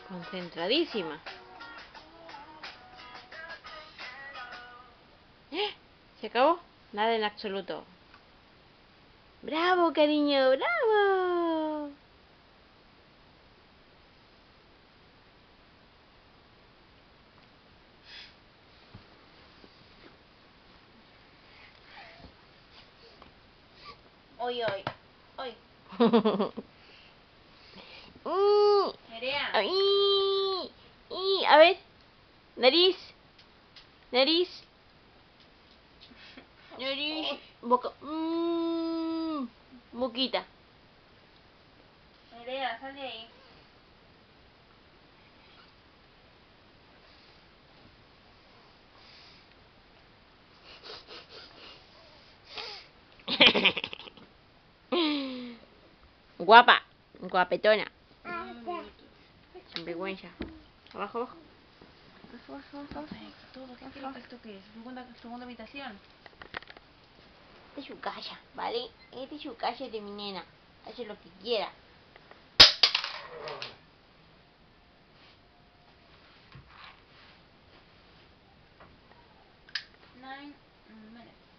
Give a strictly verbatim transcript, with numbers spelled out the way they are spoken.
Concentradísima. ¡Eh! ¿Se acabó? Nada en absoluto. ¡Bravo, cariño! ¡Bravo! Hoy, hoy, hoy. Nerea. Ay, y, a ver. Nariz. Nariz. Nariz. Boca. Mm, boquita. Nerea, sal de ahí. Guapa. Guapetona. Sin vergüenza. Abajo, abajo. Abajo, abajo, abajo. Ay, todo, ¿qué creo que esto qué es? ¿Segunda, segunda habitación? Esta es su casa, ¿vale? Esta es su casa de mi nena. Hace lo que quiera. Nine minutes.